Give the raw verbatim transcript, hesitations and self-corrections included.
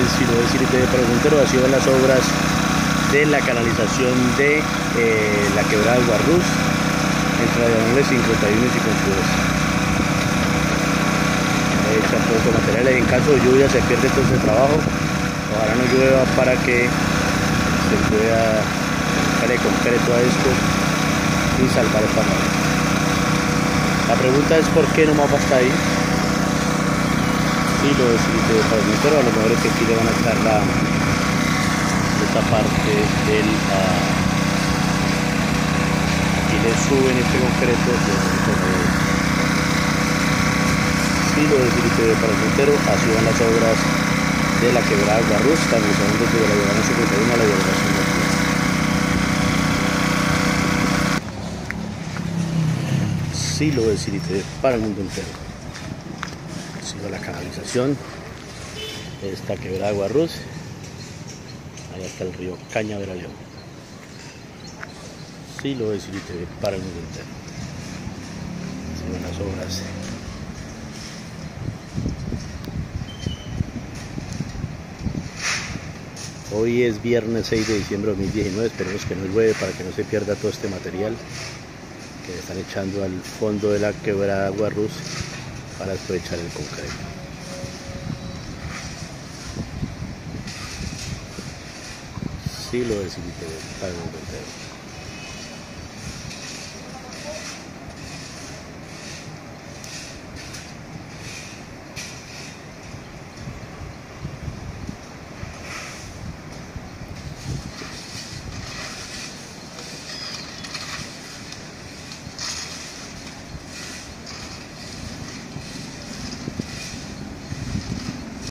en Silo de Ciri T V para el Montero. Ha sido las obras de la canalización de eh, la quebrada del Guarrús entre la diagonales cincuenta y uno y cincuenta y dos. Hecha todo con materiales. En caso de lluvia se pierde todo ese trabajo. Ojalá no llueva para que se pueda darle concreto a esto y salvar esta mano. La pregunta es por qué no va hasta ahí. Sí, lo decidiste para el motor, a lo mejor es que aquí le van a echar la esta parte del uh, aquí le suben este concreto. Sí, lo decidiste para el montero. Así van las obras de la quebrada Guarrús. Estamos hablando de la diagonal cincuenta y uno a la diagonal cincuenta y dos. Sí, lo decidiste para el mundo entero. Sigo la canalización. Esta quebrada Guarrús. Allá está el río Cañaveraleón. Sí, lo decidiste para el mundo entero. Siguen las obras. Hoy es viernes seis de diciembre de dos mil diecinueve. Esperemos que no llueve para que no se pierda todo este material que están echando al fondo de la quebrada Guarrús para después echar el concreto. Sí, lo decidiste para el mundo entero.